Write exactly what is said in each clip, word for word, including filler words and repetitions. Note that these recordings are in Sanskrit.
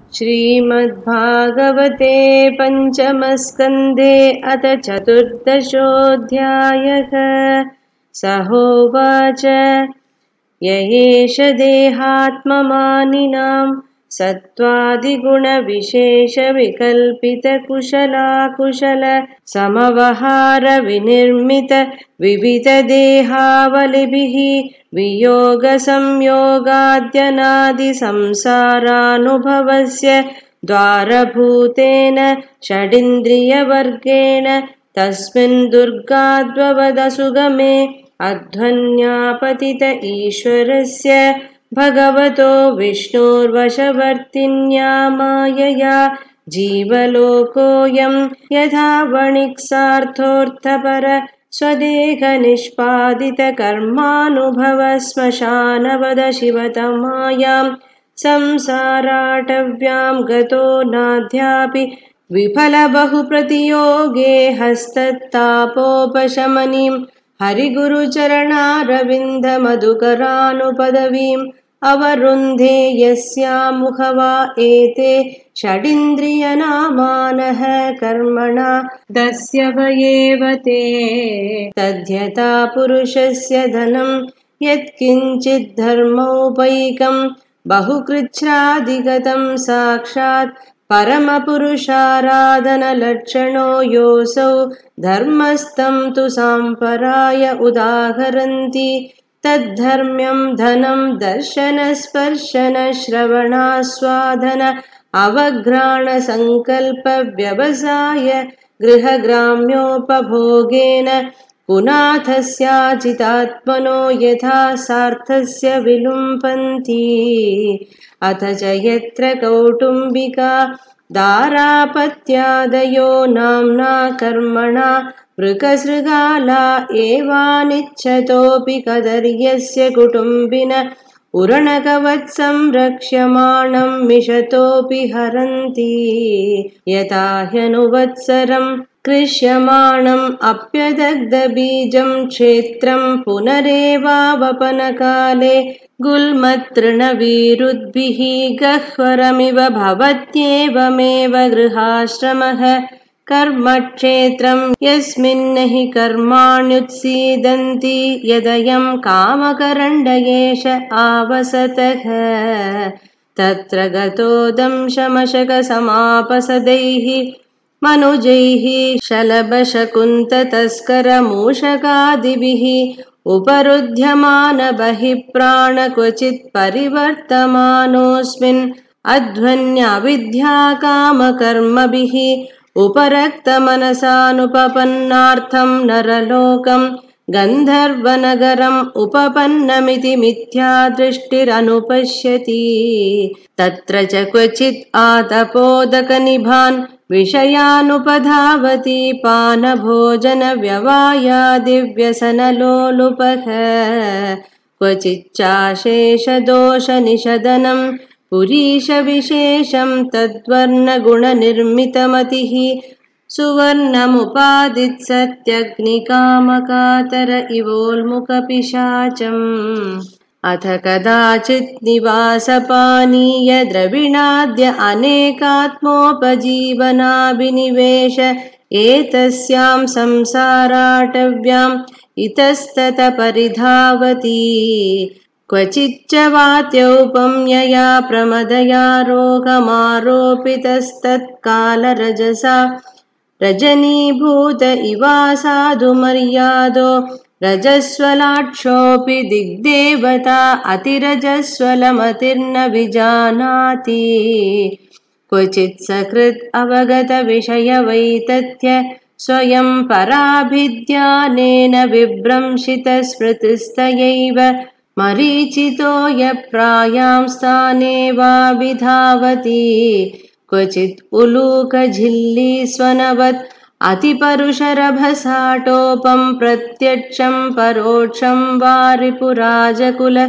श्रीमद्भागवते पञ्चमस्कन्धे अथ चतुर्दशोऽध्यायः। सहोवाच य एष देहात्ममानिनां सत्त्वादिगुणविशेषविकल्पितकुशलाकुशल समवहारविनिर्मित विविधदेहावलिभिः वियोगसंयोगाद्यनादिसंसारानुभवस्य द्वारभूतेन षडिन्द्रियवर्गेण तस्मिन् दुर्गाद्ववदसुगमे अध्वन्यापतित ईश्वरस्य भगवतो विष्णोर्वशवर्तिन्या मायया जीवलोकोऽयं यथा वणिक्सार्थोऽर्थपर स्वदेहनिष्पादितकर्मानुभव श्मशानवद शिवतमायां संसाराटव्यां गतो नाध्यापि विफलबहुप्रतियोगे हस्तत्तापोपशमनीं हरिगुरुचरणारविन्दमधुकरानुपदवीम् अवरुन्धे यस्यामुखवा एते षडिन्द्रियनामानः कर्मणा दस्यवयेव ते तद्यथा पुरुषस्य धनं यत्किञ्चिद्धर्मौपैकं बहुकृच्छ्रादिगतं साक्षात् परमपुरुषाराधनलक्षणो योऽसौ धर्मस्तं तु साम्पराय उदाहरन्ति तद्धर्म्यं धनं दर्शनस्पर्शनश्रवणास्वादन अवघ्राणसङ्कल्पव्यवसाय गृहग्राम्योपभोगेन पुनाथस्याचितात्मनो यथा सार्थस्य विलुम्पन्ति। अथ च यत्र कौटुम्बिका दारापत्यादयो नाम्ना कर्मणा वृकसृगाला एवानिच्छतोऽपि कदर्यस्य कुटुम्बिन उरणकवत्संरक्ष्यमाणं मिषतोऽपि हरन्ति यथा ह्यनुवत्सरं कृष्यमाणम् अप्यदग्धबीजं क्षेत्रं पुनरेवावपनकाले गुल्मतृणवीरुद्भिः गह्वरमिव भवत्येवमेव गृहाश्रमः कर्मक्षेत्रं यस्मिन् हि कर्माण्युत्सीदन्ति यदयं कामकरण्ड एष आवसतः तत्र गतो दंशमशकसमापसदैः मनुजैः शलभशकुन्ततस्करमूषकादिभिः उपरुध्यमान बहिः प्राण क्वचित् परिवर्तमानोऽस्मिन् अध्वन्याविद्याकामकर्मभिः उपरक्तमनसानुपपन्नार्थं नरलोकं गन्धर्वनगरम् उपपन्नमिति मिथ्यादृष्टिरनुपश्यति तत्र च क्वचित् आतपोदकनिभान् विषयानुपधावति पानभोजनव्यवायादिव्यसनलोलुपः क्वचिच्चाशेषदोषनिषदनं पुरीशविशेषं तद्वर्णगुणनिर्मितमतिः सुवर्णमुपादित्सत्यग्निकामकातर इवोल्मुखपिशाचम् अथ कदाचित् निवासपानीय द्रविणाद्य अनेकात्मोपजीवनाभिनिवेश एतस्यां संसाराटव्याम् इतस्तत परिधावति क्वचिच्च वात्यौपम्यया प्रमदया रोगमारोपितस्तत्कालरजसा रजनीभूत इवासाधु मर्यादो रजस्वलाक्षोऽपि दिग्देवता अतिरजस्वलमतिर्न विजानाति क्वचित् सकृत् अवगतविषयवैतथ्य स्वयं पराभिध्यानेन विभ्रंशितस्मृतिस्तयैव मरीचितो यप्रायां स्थाने वा विधावति क्वचित् उलूकझिल्लीस्वनवत् अतिपरुषरभसाटोपं प्रत्यक्षं परोक्षं वारिपुराजकुल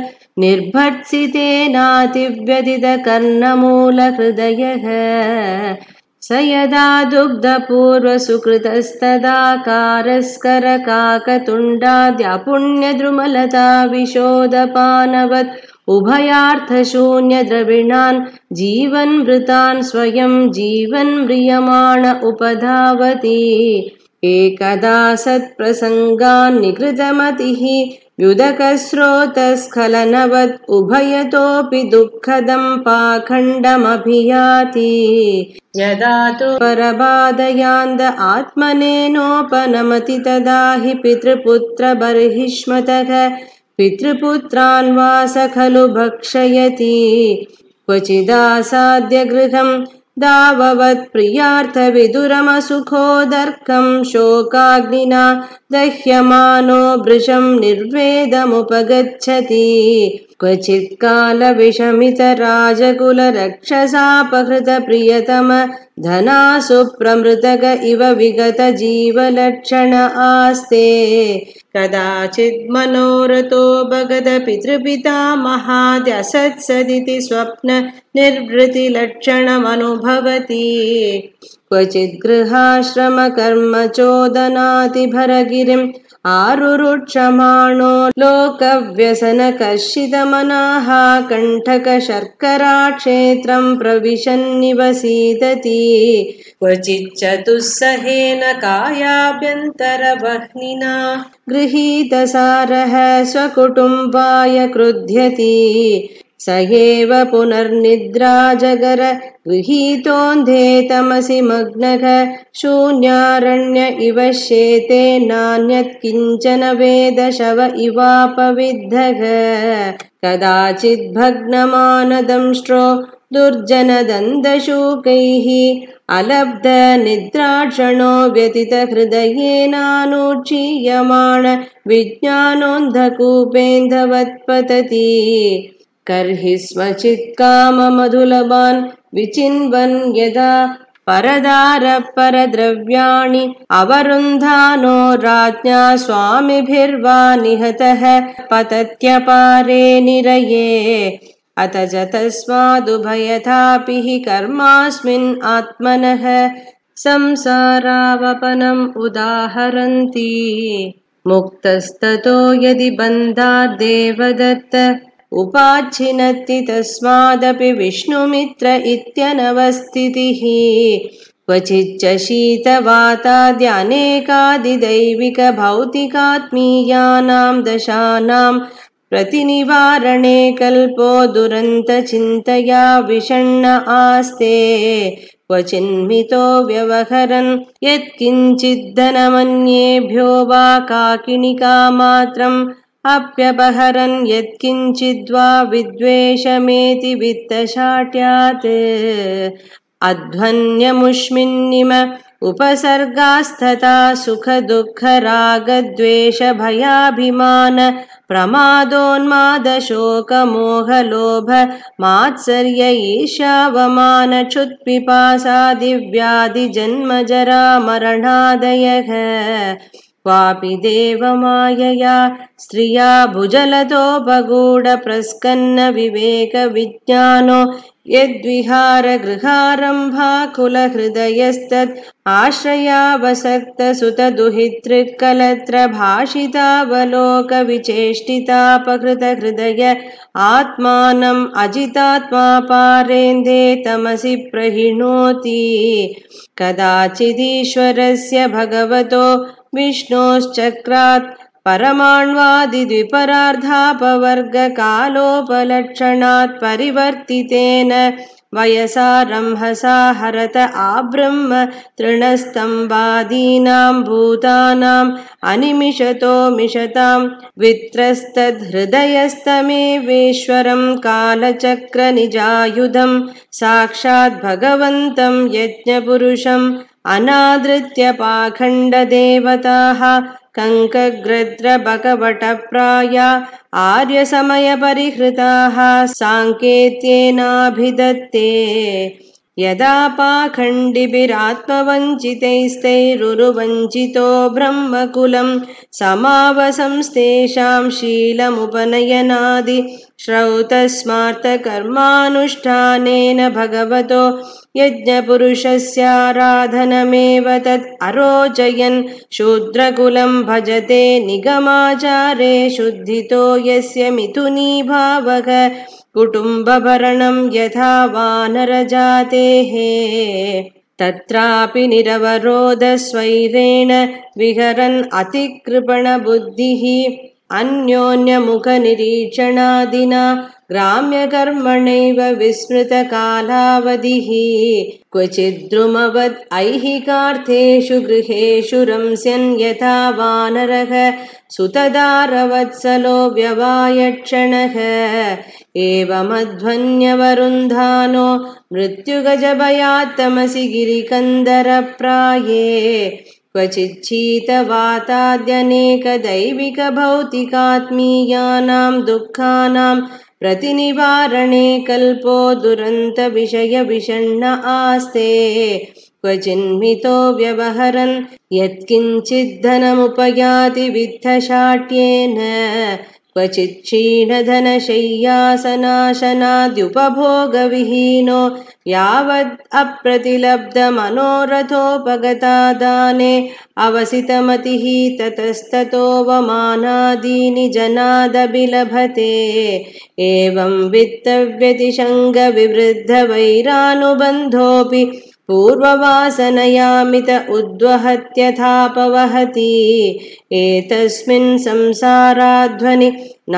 निर्भर्त्सितेनातिव्यदितकर्णमूलहृदयः स यदा दुग्धपूर्वसुकृतस्तदाकारस्करकाकतुण्डाद्यपुण्यद्रुमलता विशोदपानवत् उभयार्थशून्यद्रविणान् जीवन्मृतान् स्वयं जीवन् म्रियमाण उपधावति एकदा सत्प्रसङ्गान् निकृतमतिः व्युदकस्रोतस्खलनवत् उभयतोऽपि दुःखदं पाखण्डमभियाति यदा तु परबाधयान्त आत्मनेनोपनमति तदा हि पितृपुत्रबर्हिष्मतः पितृपुत्रान् वा स खलु भक्षयति क्वचिदासाद्य गृहं दाववत् प्रियार्थविदुरमसुखोदर्कं शोकाग्निना दह्यमानो भृशं निर्वेदमुपगच्छति क्वचित् कालविषमितराजकुलरक्षसापहृतप्रियतम धनासु प्रमृतक इव विगतजीवलक्षण आस्ते कदाचित् मनोरथो भगत पितृपितामहाद्यसत्सदिति स्वप्न निर्वृतिलक्षणमनुभवति क्वचित् गृहाश्रमकर्म चोदनातिभरगिरिम् आरुरुक्षमाणो लोकव्यसनकर्षितमनाः कण्ठकशर्कराक्षेत्रं प्रविशन्निवसीदति क्वचित् चतुस्सहेन कायाभ्यन्तरवह्निना गृहीतसारः स्वकुटुम्बाय क्रुध्यति स एव पुनर्निद्राजगर गृहीतोऽन्धे तमसि मग्नः शून्यारण्य इव शेते नान्यत् किञ्चन वेदशव इवापविद्धः कदाचित् भग्नमानदंष्ट्रो दुर्जनदन्तशूकैः अलब्ध निद्राक्षणो व्यतितहृदयेनानुक्षीयमाण विज्ञानोन्धकूपेन्धवत्पतति कर्हि स्वचित्काममधुलभान् विचिन्वन् यदा परदारपरद्रव्याणि अवरुन्धानो राज्ञा स्वामिभिर्वा निहतः पतत्यपारे निरये अत च तस्मादुभयथापि हि कर्मास्मिन् आत्मनः संसारावपनम् उदाहरन्ति मुक्तस्ततो यदि बन्धाद्देवदत्त उपाच्छिनत्ति तस्मादपि विष्णुमित्र इत्यनवस्थितिः क्वचिच्च शीतवाताद्यनेकादिदैविकभौतिकात्मीयानां दशानां प्रतिनिवारणे कल्पो दुरन्तचिन्तया विषण्ण आस्ते क्वचिन्मितो व्यवहरन् यत्किञ्चिद्धनमन्येभ्यो वा काकिनिकामात्रम् अप्यपहरन् यत्किञ्चिद्वा विद्वेषमेति वित्तशाट्यात् अध्वन्यमुष्मिन्निम उपसर्गास्तथा सुखदुःखरागद्वेषभयाभिमान प्रमादोन्मादशोकमोहलोभ मात्सर्य ईर्ष्यावमान क्षुत्पिपासादिव्याधिजन्मजरा मरणादयः क्वापि देवमायया स्त्रिया भुजलतोपगूढप्रस्कन्न विवेकविज्ञानो यद्विहारगृहारम्भाकुलहृदयस्तत् आश्रयावसक्तसुतदुहितृक्कलत्र भाषितावलोकविचेष्टितापहृतहृदय आत्मानम् अजितात्मा पारेन्दे तमसि प्रहिणोति कदाचिदीश्वरस्य भगवतो विष्णोश्चक्रात् परमाण्वादिद्विपरार्धापवर्गकालोपलक्षणात् परिवर्तितेन वयसारंहसा हरत आब्रह्म तृणस्तम्भादीनां भूतानाम् अनिमिषतो मिषतां वित्रस्तद्हृदयस्तमेवेश्वरं कालचक्रनिजायुधं साक्षात् भगवन्तं यज्ञपुरुषम् अनादृत्य पाखण्डदेवताः कङ्कग्रद्रबकवटप्राया आर्यसमयपरिहृताः साङ्केत्येनाभिदत्ते यदा पाखण्डिभिरात्मवञ्चितैस्तैरुरुवञ्चितो ब्रह्मकुलं समावसंस्तेषां शीलमुपनयनादि श्रौतस्मार्तकर्मानुष्ठानेन भगवतो यज्ञपुरुषस्याराधनमेव तत् अरोचयन् शूद्रकुलं भजते निगमाचारे शुद्धितो यस्य मिथुनी भावः कुटुम्बभरणं यथा वानरजातेः तत्रापि निरवरोधस्वैरेण विहरन् अतिकृपणबुद्धिः अन्योन्यमुखनिरीक्षणादिना ग्राम्यकर्मणैव विस्मृतकालावधिः क्वचिद्द्रुमवद् ऐहिकार्थेषु गृहेषु रंस्यन् यथा वानरः सुतदारवत्सलो व्यवायक्षणः एवमध्वन्यवरुन्धानो मृत्युगजभयात्तमसि गिरिकन्दरप्राये क्वचिच्छीतवाताद्यनेकदैविकभौतिकात्मीयानां दुःखानां प्रतिनिवारणे कल्पो दुरन्तविषयविषण्ण आस्ते क्वचिन्मितो व्यवहरन् यत्किञ्चिद्धनमुपयाति वित्तशाट्येन क्वचित् क्षीणधनशय्यासनाशनाद्युपभोगविहीनो यावद् अप्रतिलब्धमनोरथोपगतादाने अवसितमतिः ततस्ततोऽवमानादीनि जनादभिलभते एवं वित्तव्यतिशङ्गविवृद्धवैरानुबन्धोऽपि पूर्ववासनयामित उद्वहत्यथापवहति एतस्मिन् संसाराध्वनि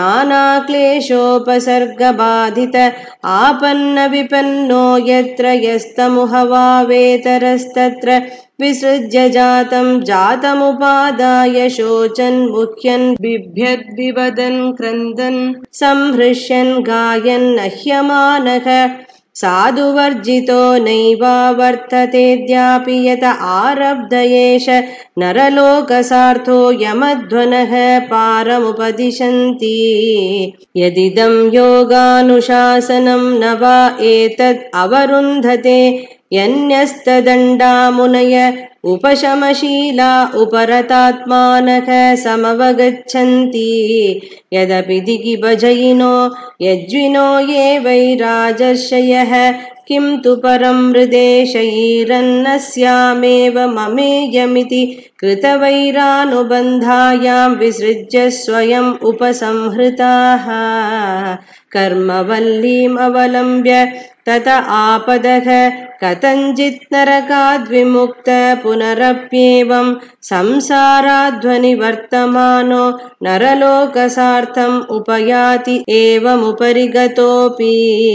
नानाक्लेशोपसर्गबाधित आपन्नविपन्नो यत्र यस्तमुहवावेतरस्तत्र विसृज्य जातं जातमुपादाय शोचन् मुह्यन् बिभ्यद्विवदन् क्रन्दन् संहृष्यन् गायन् नह्यमानः साधुवर्जितो नैवावर्ततेऽद्यापि यत आरब्ध एष नरलोकसार्थो यमध्वनः पारमुपदिशन्ति यदिदं योगानुशासनं न वा एतद् अवरुन्धते यन्यस्तदण्डामुनय उपशमशीला उपरतात्मानः समवगच्छन्ति यदपि दिगिभजयिनो यज्विनो ये वैराजर्षयः किं तु परं हृदेशैरन्नस्यामेव ममेयमिति कृतवैरानुबन्धायां विसृज्य स्वयम् उपसंहृताः कर्मवल्लीम् अवलम्ब्य तत आपदः कथञ्चित् नरकाद्विमुक्त पुनरप्येवं संसाराध्वनिवर्तमानो नरलोकसार्थम् उपयाति एवमुपरि गतोऽपि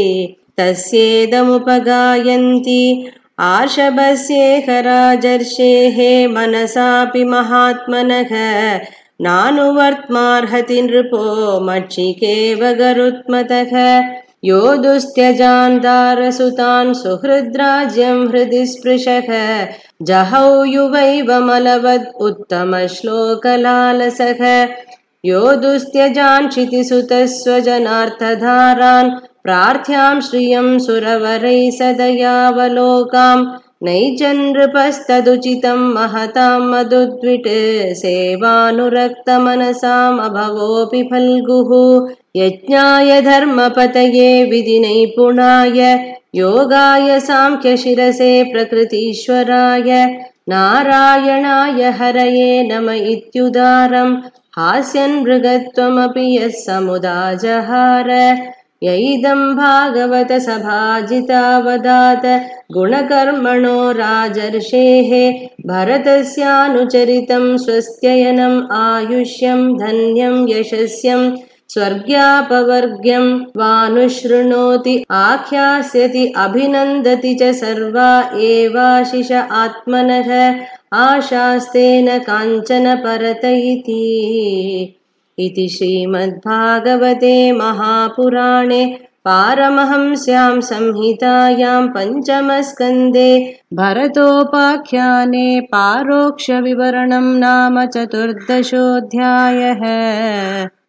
तस्येदमुपगायन्ति आर्षभस्येह राजर्षेः मनसापि महात्मनः नानुवर्त्मार्हति नृपो मक्षिकेव गरुत्मतः यो दुस्त्यजान् दारसुतान् सुहृद्राज्यं हृदि स्पृशः जहौ युवैवमलवद् उत्तमश्लोकलालसः यो दुस्त्यजान् क्षितिसुतस्वजनार्थधारान् प्रार्थ्यां श्रियं सुरवरैः सदयावलोकां नैजन्नृपस्तदुचितं महतां मधुद्विट् सेवानुरक्तमनसाम् अभवोऽपि फल्गुः यज्ञाय धर्मपतये विधिनैपुणाय योगाय सांख्यशिरसे प्रकृतीश्वराय नारायणाय हरये नम इत्युदारं हास्यन् मृगत्वमपि यः समुदाजहार यैदं भागवत सभाजितावदात गुणकर्मणो राजर्षेः भरतस्यानुचरितं स्वस्त्ययनम् आयुष्यं धन्यं यशस्यं स्वर्ग्यापवर्ग्यं वानुशृणोति आख्यास्यति अभिनन्दति च सर्वा एवाशिष आत्मनः आशास्तेन काञ्चन परत इति इति श्रीमद्भागवते महापुराणे पारमहंस्यां संहितायां पञ्चमस्कन्धे भरतोपाख्याने पारोक्षविवरणं नाम चतुर्दशोऽध्यायः।